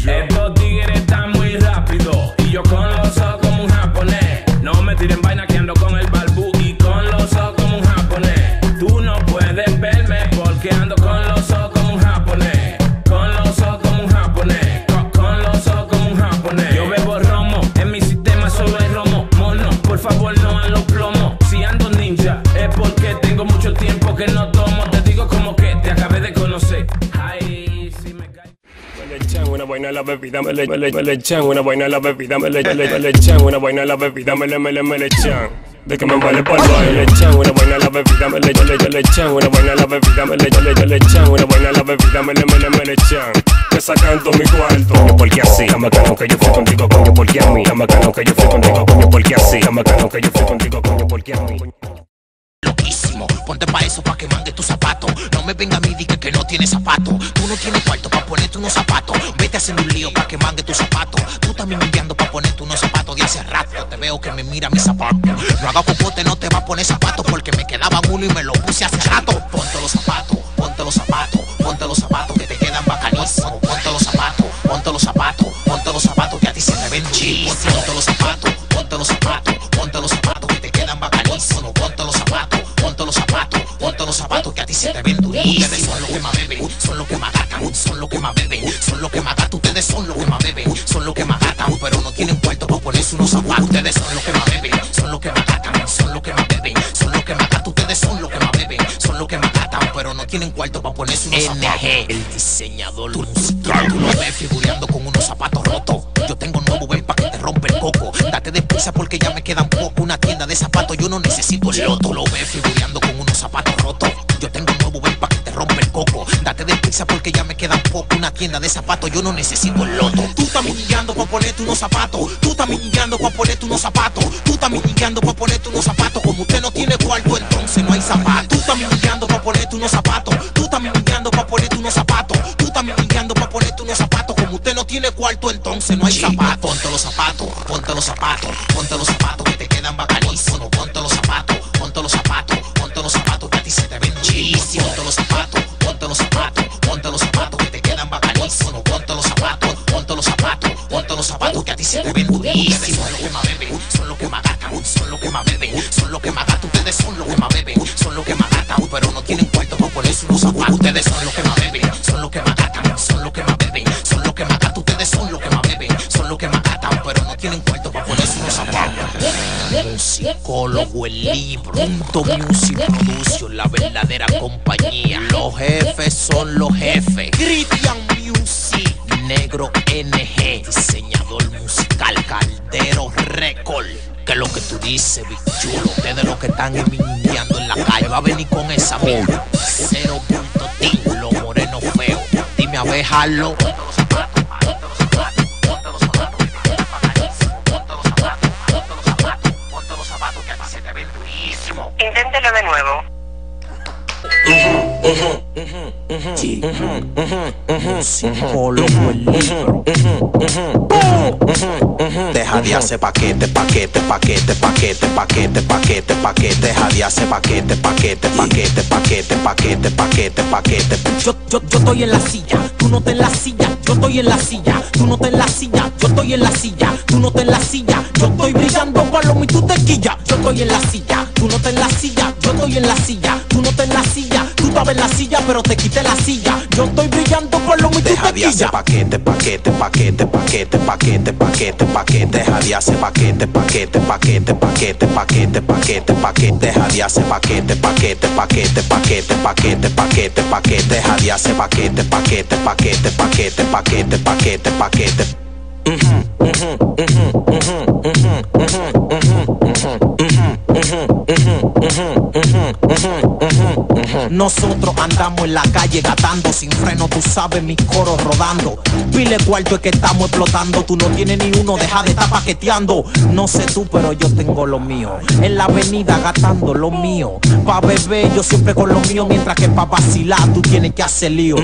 Estos tigres están muy rápidos y yo con los ojos como un japonés. No me tiren vaina que ando con el balbú y con los ojos como un japonés. Tú no puedes verme porque ando con los ojos como un japonés. Con los ojos como un japonés. Con los ojos como un japonés. Yo bebo romo, en mi sistema solo hay romo. Mono, por favor no a los plomos. Si ando ninja es porque tengo mucho tiempo que no tomo. Te digo como que te acabé de conocer. Ay, si me cae. Me le echan una vaina a la bebida, me le echan una vaina a la bebida, me le echan una vaina a la bebida, me le echan. De que me vale por baile, le echan una vaina a la bebida, me le echan una vaina a la bebida, me le echan una vaina a la bebida, me le echan. Me sacan todo mi cuarto, coño, porque así, está bacano que yo fui contigo, coño, porque a mí, está bacano que yo fui contigo, coño, porque así, está bacano que yo fui contigo, coño, porque a mí. Loquísimo, ponte pa' eso pa' que mangue tu zapato. No me venga a mí diga que no tienes zapato. Tú no tienes cuarto pa' ponerte unos zapatos. Vete haciendo un lío pa' que mangue tu zapato. Tú también enviando pa' ponerte unos zapatos de hace rato. Te veo que me mira mi zapato. No haga popote, no te va a poner zapatos porque me quedaba uno y me lo puse hace rato. Ponte los zapatos, ponte los zapatos, ponte los zapatos que te quedan bacanísimos. Ponte los zapatos, ponte los zapatos, ponte los zapatos que a ti se te ven chis. Ponte los zapatos, ponte los zapatos, ponte los zapatos que te quedan bacanísimos. Ponte los zapatos, ponte los zapatos, ponte los zapatos que a ti se te ven durísimos. Ustedes son los que más beben, son los que más gatan, son los que más beben, son los que más gatan. Ustedes son los que más beben, son los que más gatan, pero no tienen cuarto para ponerse unos zapatos. Ustedes son los que más beben, son los que más gatan, son los que más beben, son los que más gatan. Ustedes son los que más beben, son los que más gatan, pero no tienen cuarto para ponerse unos zapatos. NG, el diseñador musical, tú lo ves figureando con unos zapatos rotos. Yo tengo nuevo, ven pa' que te rompe el coco. Date deprisa porque ya me quedan poco. Una tienda de zapatos, yo no necesito el loto. Lo ves figureando con unos zapatos rotos. Yo tengo nuevo, ven pa' que te rompe el coco. Date deprisa porque ya me quedan poco. Una tienda de zapatos, yo no necesito el loto. Tú estás guiando pa' ponerte unos zapatos. Tú estás guiando pa' ponerte unos zapatos. Tú estás guiando pa' ponerte unos zapatos. Como usted no tiene cuarto, entonces no hay zapatos. Tú estás guiando pa' ponerte unos zapatos. Tú estás guiando pa' ponerte unos zapatos. Tú estás guiando pa' ponerte unos zapatos. Como usted no tiene cuarto, entonces no hay zapatos. Ponte los zapatos, ponte los zapatos, ponte los zapatos que te quedan bacanísimos. Ponte los zapatos, ponte los zapatos, ponte los zapatos que a ti se te ven chilísimos. Ponte los zapatos, ponte los zapatos, ponte los zapatos que te quedan bacanísimos. Ponte los zapatos, ponte los zapatos, ponte los zapatos que a ti se te ven durísimos. Son los que más beben, son los que más gatan, son los que más beben, son los que más gatan. Ustedes son los que más beben, son los que más gatan, pero no tienen cuarto para ponerse unos zapatos. Ustedes son los que más beben, son los que más gatan, son los que más beben, son los que más gatan. Ustedes son los que más beben, son los que más gatan, pero no tienen cuarto para ponerse unos zapatos. Musicólogo, el libro, Punto Music Production, la verdadera compañía. Los jefes son los jefes. Christian Music, Negro NG, diseñador musical, Caldero Record. Que es lo que tú dices, Big Chulo. Ustedes los que están envidiando en la calle va a venir con esa mierda. 0.T, los morenos feos. Dime a ver, jalo. Inténtelo de nuevo. Sí. Musicólogo, el libro. Deja de hacer paquete, paquete, paquete, paquete, paquete, paquete, paquete. Deja de hacer paquete, paquete, paquete, paquete, paquete, paquete, paquete. Yo estoy en la silla, tú no te en la silla. Yo estoy en la silla, tú no te en la silla. Yo estoy en la silla, tú no te en la silla. Yo estoy brillando paloma y tú te quillas. Yo estoy en la silla, tú no te en la silla. Yo estoy en la silla, tú no te en la silla. Tú estabas en la silla pero te quité la silla. Yo estoy brillando paloma y tú te quillas. Deja de hacer paquete, paquete, paquete, paquete, paquete, paquete, paquete. Deja de hacer paquete, paquete, paquete, paquete, paquete, paquete, paquete. Deja de hacer paquete, paquete, paquete, paquete, paquete, paquete, paquete. Deja de hacer paquete, paquete, paquete, paquete, paquete, paquete, paquete. Nosotros andamos en la calle gatando sin freno, tú sabes, mis coros rodando. Pile cuarto es que estamos explotando. Tú no tienes ni uno, deja de estar paqueteando. No sé tú, pero yo tengo lo mío. En la avenida gatando lo mío. Pa' beber yo siempre con lo mío, mientras que pa' vacilar tú tienes que hacer lío.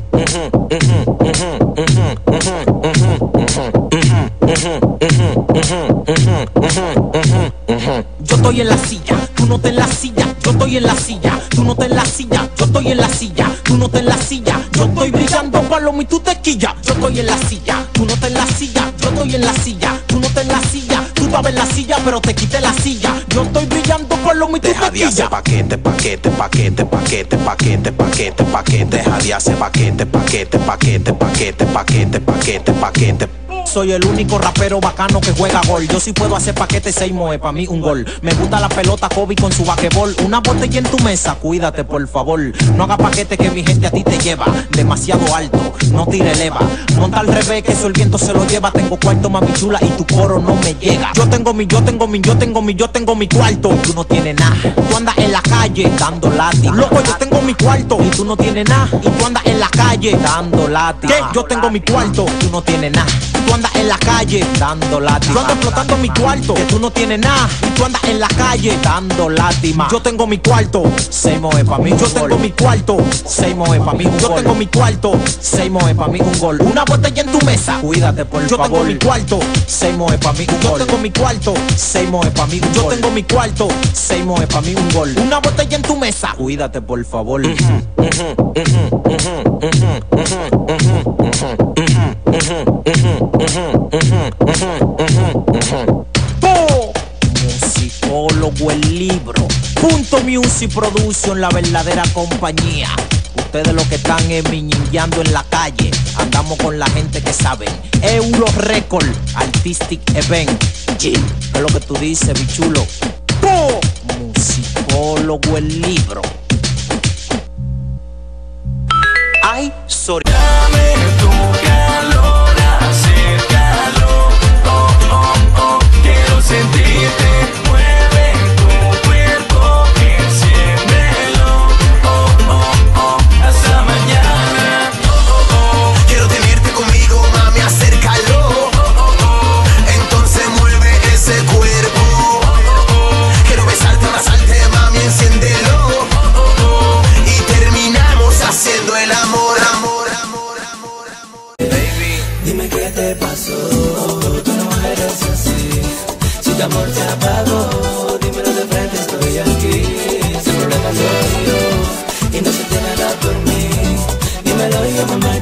Yo estoy en la silla, tú no te en la silla. Yo estoy en la silla, tú no te en la silla. Yo estoy en la silla, tú no te en la silla. Yo estoy brillando paloma y y tú te quillas. Yo estoy en la silla, tú no estás en la silla. Yo estoy en la silla, tú no estás en la silla. Tú estabas en la silla, pero te quité la silla. Yo estoy brillando por lo y tú deja te de hacer quillas. paquete, paquete, paquete, paquete, paquete, paquete, paquete. Deja de hacer paquete, paquete, paquete, paquete, paquete, paquete, paquete. Soy el único rapero bacano que juega gol. Yo sí puedo hacer paquete 6 moe, pa' mí un gol. Me gusta la pelota Kobe con su basquetbol. Una botella en tu mesa, cuídate por favor. No haga paquete que mi gente a ti te lleva. Demasiado alto, no tire leva. Monta al revés que eso el viento se lo lleva. Tengo cuarto mami chula y tu coro no me llega. Yo tengo mi cuarto. Tú no tienes nada. Tú andas en la calle dando látigo. Loco, yo tengo mi cuarto y tú no tienes nada. Y tú andas en la calle dando látigo. ¿Qué? Yo tengo mi cuarto, tú no tienes nada. Tú andas en la calle dando látigo. Yo ando explotando mi cuarto, que tú no tienes nada. Y tú andas en la calle dando látima. Yo tengo mi cuarto, 6 moe pa' mí. Yo tengo mi cuarto, 6 moe pa' mí. Yo tengo mi cuarto, 6 moe pa' mí un gol. Una botella en tu mesa, cuídate por favor. Yo tengo mi cuarto, 6 moe pa' mí un gol. Yo tengo mi cuarto, 6 moe pa' mí un gol. Yo tengo mi cuarto, 6 moe pa' mí un gol. Una botella en tu mesa, cuídate por favor. Musicólogo el libro. Punto Music Production, la verdadera compañía. Ustedes lo que están es miñingueando en la calle. Andamos con la gente que saben. Euro Record Artistic Event. ¿Qué es lo que tú dices, bichulo? Musicólogo el libro. Ay, sorry. Dame tu calor, acércalo, oh, oh, oh, quiero sentirte, mueve tu cuerpo, enciéndelo, oh, oh, oh, hasta mañana, oh, oh, oh. Quiero tenerte conmigo, mami, acércalo. Entonces mueve ese cuerpo. Quiero besarte, abrazarte, mami, enciéndelo. Y terminamos haciendo el amor, amor, amor, amor, amor. Baby, Dime qué te pasó, tú no eres así. Si tu amor te apagó, dímelo de frente, estoy aquí. Sin problema soy yo, y no se tiene nada por mí. Dímelo y llámame